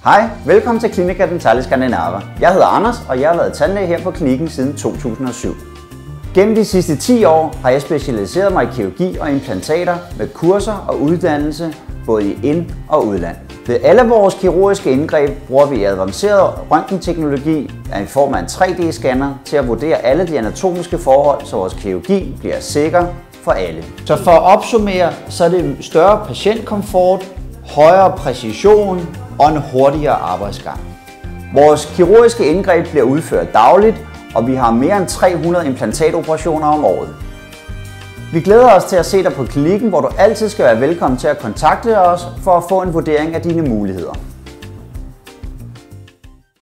Hej, velkommen til Clinica Dentale Scandinava. Jeg hedder Anders, og jeg har været tandlæge her på klinikken siden 2007. Gennem de sidste 10 år har jeg specialiseret mig i kirurgi og implantater med kurser og uddannelse både i ind- og udland. Ved alle vores kirurgiske indgreb bruger vi avanceret røntgenteknologi i form af en 3D-scanner til at vurdere alle de anatomiske forhold, så vores kirurgi bliver sikker for alle. Så for at opsummere, så er det større patientkomfort, højere præcision og en hurtigere arbejdsgang. Vores kirurgiske indgreb bliver udført dagligt, og vi har mere end 300 implantatoperationer om året. Vi glæder os til at se dig på klinikken, hvor du altid skal være velkommen til at kontakte os for at få en vurdering af dine muligheder.